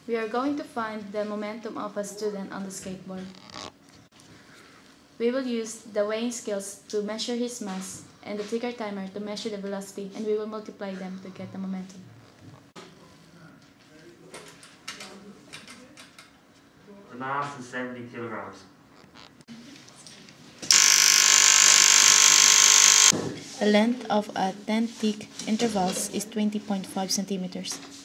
We are going to find the momentum of a student on the skateboard. We will use the weighing scales to measure his mass and the ticker timer to measure the velocity, and we will multiply them to get the momentum. The mass is 70 kilograms. The length of a 10 tick intervals is 20.5 centimeters.